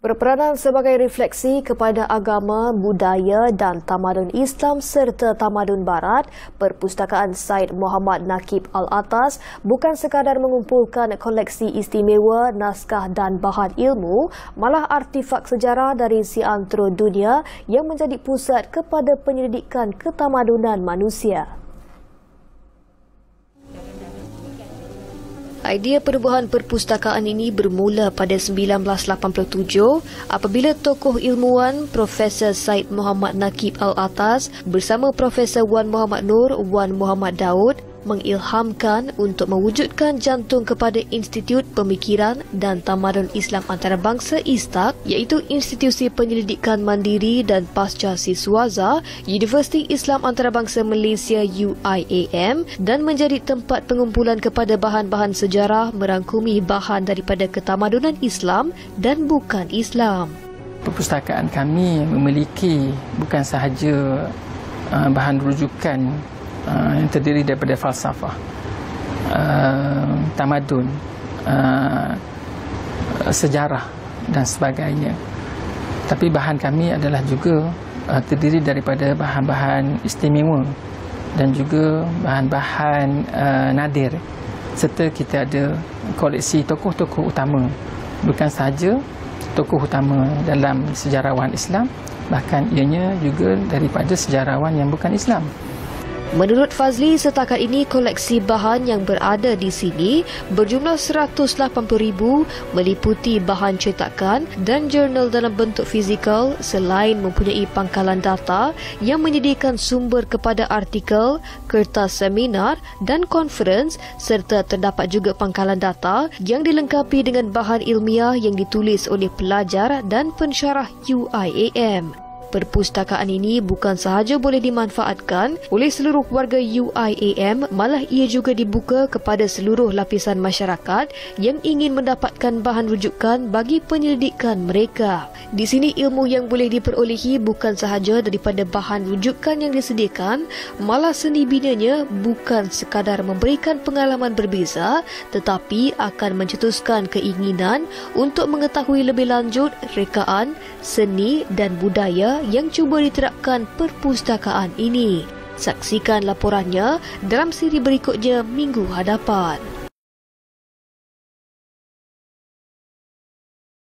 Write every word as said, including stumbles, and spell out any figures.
Berperanan sebagai refleksi kepada agama, budaya dan tamadun Islam serta tamadun Barat, Perpustakaan Syed Muhammad Naqib Al-Atas bukan sekadar mengumpulkan koleksi istimewa, naskah dan bahan ilmu, malah artifak sejarah dari seantero dunia yang menjadi pusat kepada penyelidikan ketamadunan manusia. Idea penubuhan perpustakaan ini bermula pada sembilan belas lapan puluh tujuh apabila tokoh ilmuwan Profesor Syed Muhammad Naqib Al-Atas bersama Profesor Wan Muhammad Nur Wan Muhammad Daud mengilhamkan untuk mewujudkan jantung kepada Institut Pemikiran dan Tamadun Islam Antarabangsa I S T A K, iaitu Institusi Penyelidikan Mandiri dan Pasca Siswaza Universiti Islam Antarabangsa Malaysia U I A M, dan menjadi tempat pengumpulan kepada bahan-bahan sejarah merangkumi bahan daripada ketamadunan Islam dan bukan Islam. Perpustakaan kami memiliki bukan sahaja uh, bahan rujukan Uh, yang terdiri daripada falsafah, uh, tamadun, uh, sejarah dan sebagainya. Tapi bahan kami adalah juga uh, terdiri daripada bahan-bahan istimewa dan juga bahan-bahan uh, nadir. Serta kita ada koleksi tokoh-tokoh utama, bukan sahaja tokoh utama dalam sejarawan Islam, bahkan ianya juga daripada sejarawan yang bukan Islam. Menurut Fazli, setakat ini koleksi bahan yang berada di sini berjumlah seratus lapan puluh ribu, meliputi bahan cetakan dan jurnal dalam bentuk fizikal, selain mempunyai pangkalan data yang menyediakan sumber kepada artikel, kertas seminar dan konferens, serta terdapat juga pangkalan data yang dilengkapi dengan bahan ilmiah yang ditulis oleh pelajar dan pensyarah U I A M. Perpustakaan ini bukan sahaja boleh dimanfaatkan oleh seluruh warga U I A M, malah ia juga dibuka kepada seluruh lapisan masyarakat yang ingin mendapatkan bahan rujukan bagi penyelidikan mereka. Di sini ilmu yang boleh diperolehi bukan sahaja daripada bahan rujukan yang disediakan, malah seni binanya bukan sekadar memberikan pengalaman berbeza, tetapi akan mencetuskan keinginan untuk mengetahui lebih lanjut rekaan, seni dan budaya yang cuba diterapkan perpustakaan ini. Saksikan laporannya dalam siri berikutnya minggu hadapan.